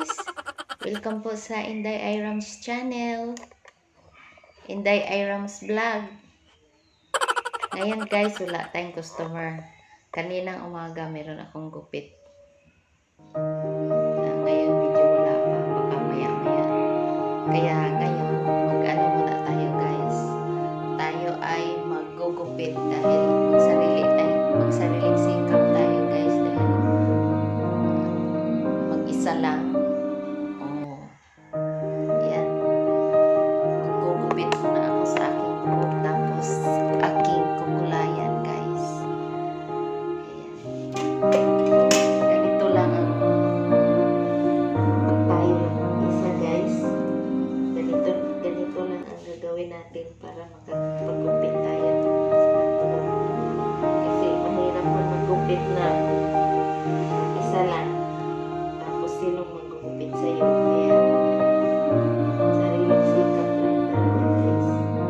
guys! Welcome po sa Inday Irams channel. Inday Irams vlog. Ngayon guys, wala tayong customer. Kaninang umaga meron akong gupit. Ngayon medyo wala pa. Baka maya-maya. Kaya ngayon, mag-ano muna tayo guys. Tayo ay mag-gugupit dahil magsariling sikap tayo guys. Dahil mag-isa lang. Ganito lang ang tayo lang mag-isa guys. Ganito lang ang gagawin natin para makapagupit tayo. Kasi mahirap magupit na isa lang. Tapos sinong magugupit sa'yo. Kaya sariling sikap lang talaga guys.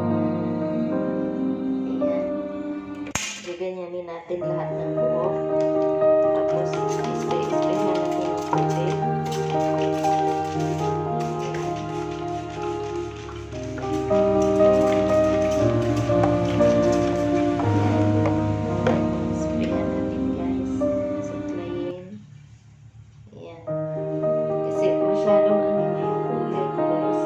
Ayan. Gaganyanin natin lahat ng buhok. Tapos, spray-sprayhan natin ang puti. Sprayhan natin guys. Suklayin. Ayan. Kasi masyadong ano na yung kulay ko guys.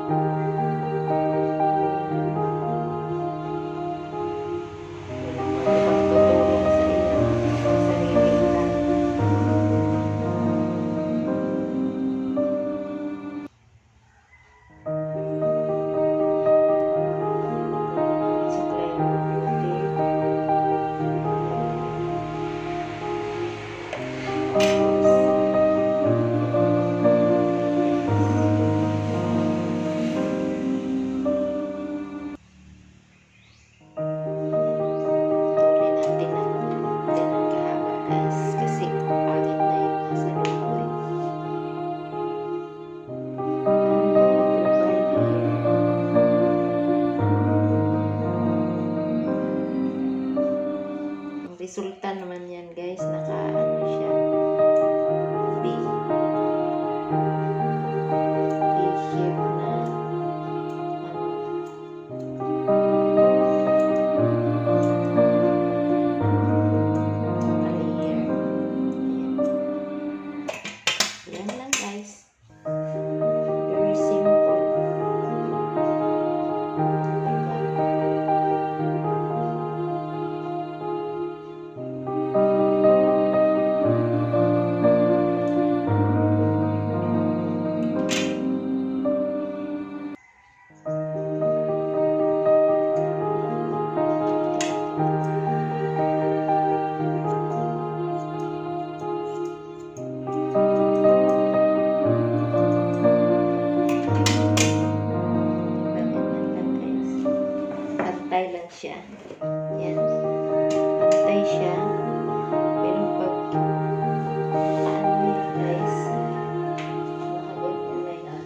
Resulta naman yan guys, naka-ano siya, B-shape na layer. Yan lang guys, very simple. Pantay lang siya. Yan. Pantay siya. Pero pag ano yun guys, makaganyan na yan.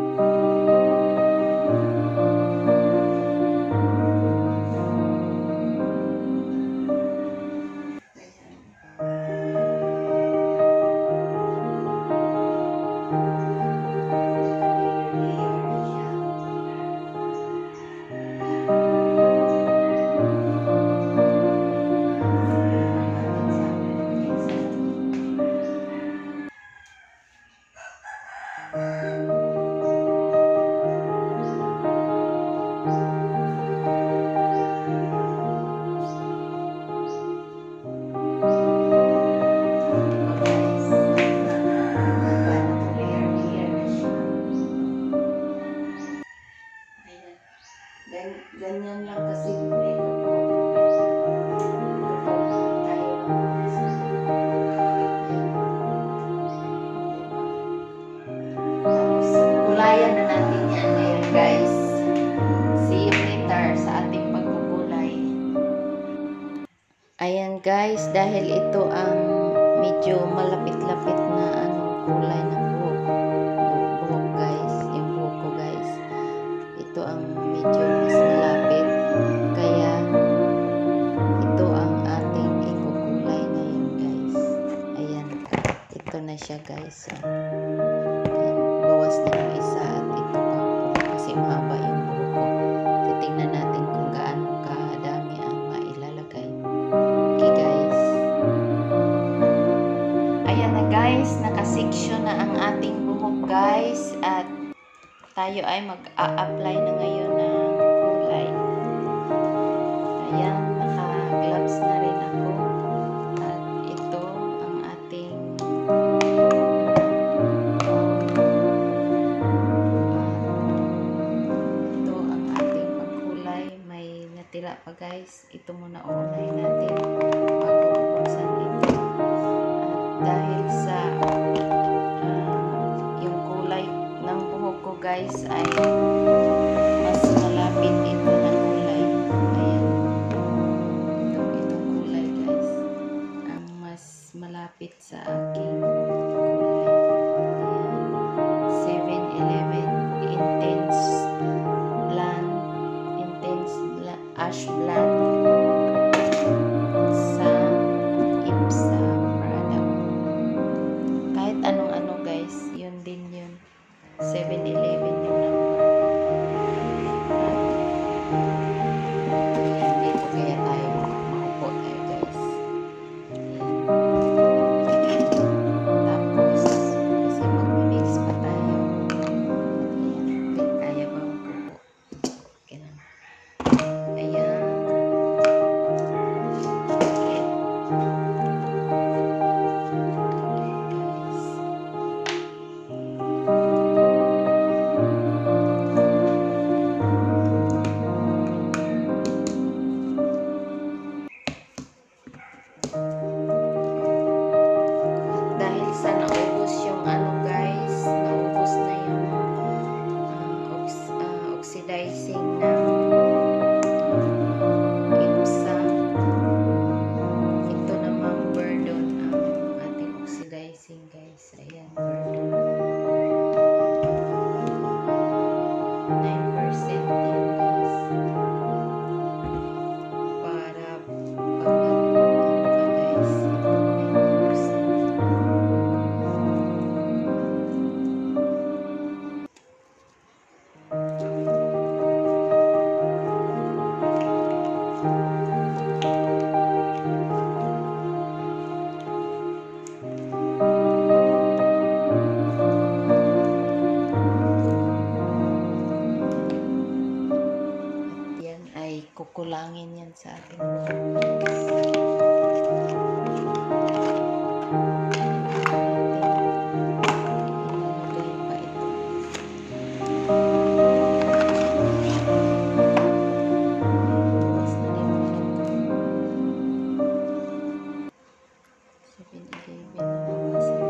Ganyan lang kasi kulayan na natin yan ngayon guys. See you later sa ating pagkukulay. Ayan guys, dahil ito ang medyo malapit-lapit na kulay ng buhok guys, yung buhok ko guys. Ito ang medyo mas malapit. Kaya ito ang ating ikukulay ngayon guys. Ayan, ito na siya guys. tayo ay mag-a-apply na ngayon ng kulay. Ayan, naka-gloves na rin ako. At ito ang ating pagkulay. May natira pa guys. Ito muna uunahin natin bago bubuksan ito. At dahil sa yung kulay ng buhok ko guys ay mas malapit ito na kulay. Ayan. Itong kulay guys ang mas malapit sa aking kulay. Ayan. 7-Eleven Intense Blonde, Ash Blonde sa IPSA product. Kahit anong ano guys, yun din yun. 7-Eleven yung number. Dito kaya tayo makupo tayo guys. Ayan. Tapos, kasi mag-mix pa tayo. Ayan. Kaya ba makupo? Okay lang. Ayan. Dahil sa naubos yung ano guys, naubos na yung oxidizing ng IPSA. Ito namang Verdon ang ating oxidizing guys. Ayan, Verdon. 9% yan guys. Para pag guys, 9%. Yan ay kukulangin yan sa ating ilalagay pa ito. Bukas na rin pala ito. 7-Eleven na naman sa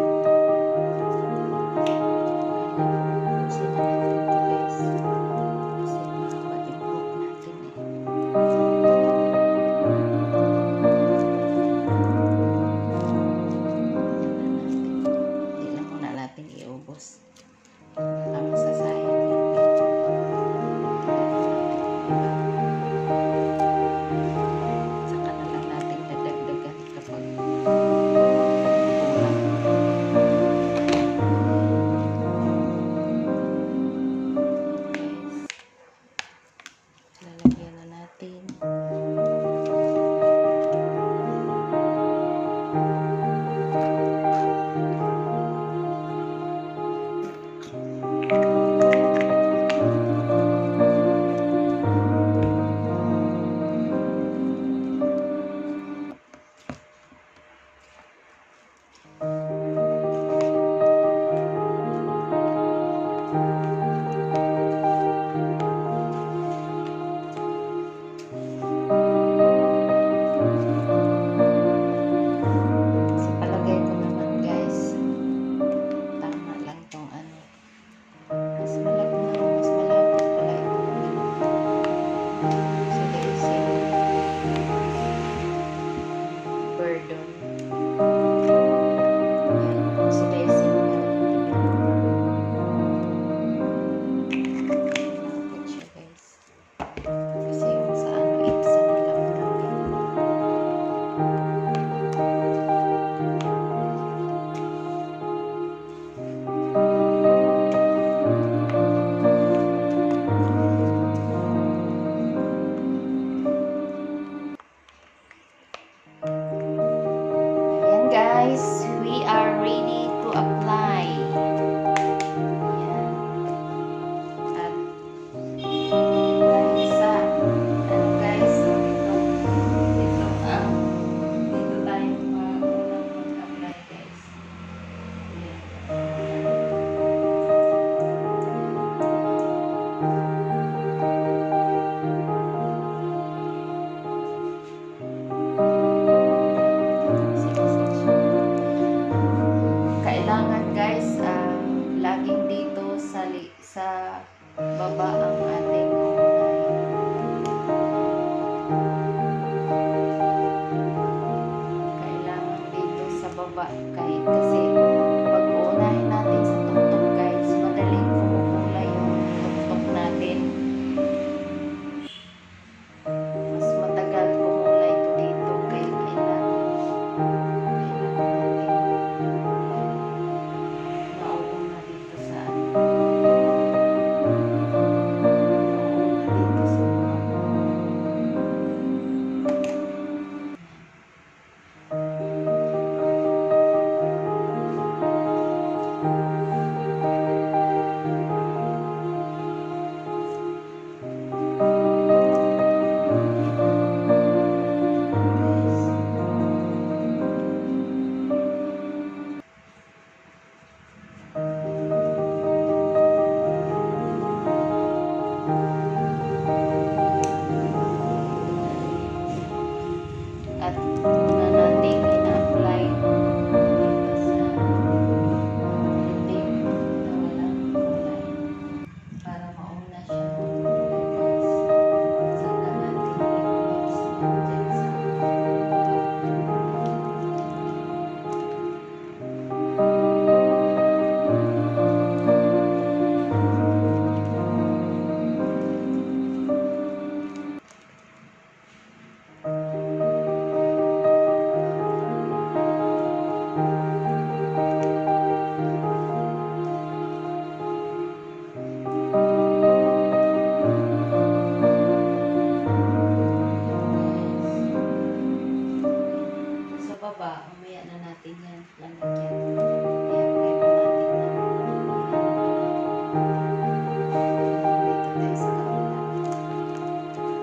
iubos. Baka masasayang yung pito. Saka na lang natin dadagdagan kapag kulang. Guys, lalagyan na natin. Sa palagay ko naman guys, tama lang tong ano. Mas malapit pala ito. Oxidizing Verdon. Yan, oxidizing malapit siya guys. Kasi yung sa ano, IPSA na lang namin. Ayan guys, we are ready to apply. Ayan. at una nating ina-apply dito sa itim na walang kulay para mauna siya magkulay guys. Saka natin i-mix yan dyan sa baba, mamaya na natin yan lalagyan. I-apply pa natin na dito tayo sa kabila.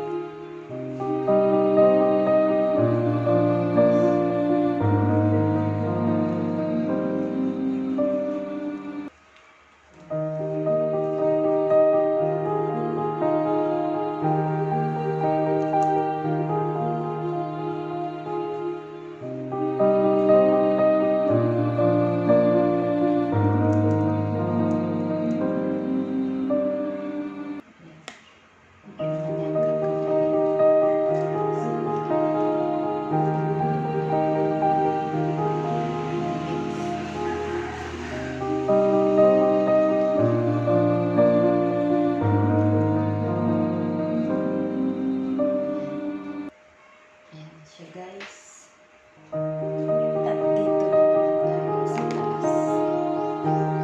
Ayan siya guys. At dito na naman tayo sa taas.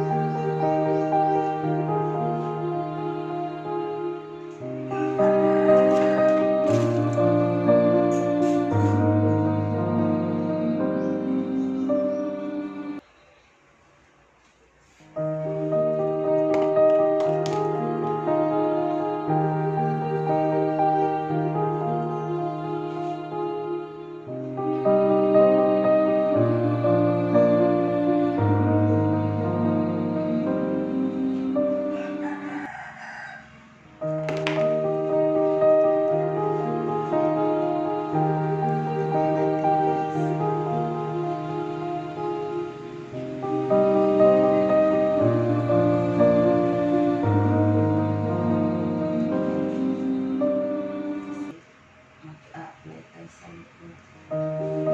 Mag-apply tayo sa likod.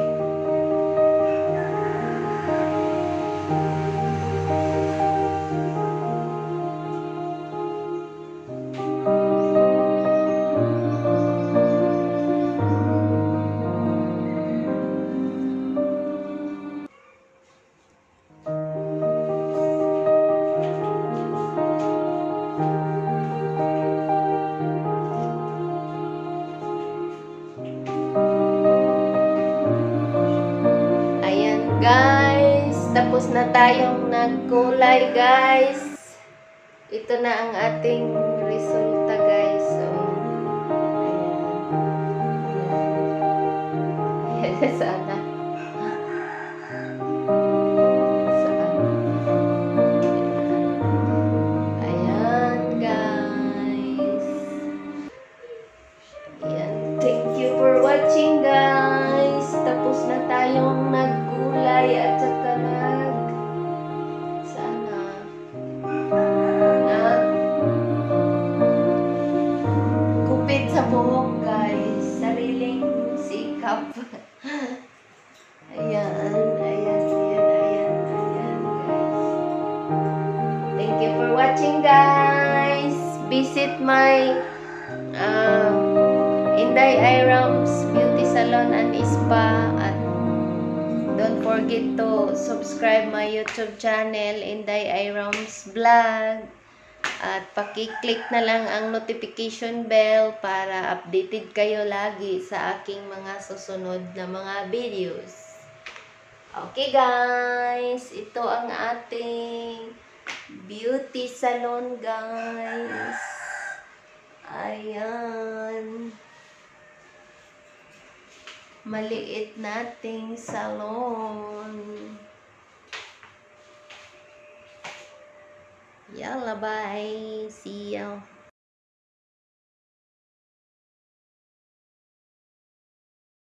Ayan guys, tapos na tayong nagkulay guys. Ito na ang ating resulta guys. So, ayan. Ayan. Sana. Ayan guys. Ayan. Thank you for watching guys. Tapos na tayong nagkulay at saka gupit sa buhok guys. Sariling sikap. Ayan guys. Thank you for watching guys. Visit my Inday Irams Beauty Salon and Spa at don't forget to subscribe my YouTube channel Inday Irams Vlog at paki-click na lang ang notification bell para updated kayo lagi sa aking mga susunod na mga videos. Okay guys, ito ang ating beauty salon guys. Ayan. Maliit nating salon. Yalla, bye. See ya.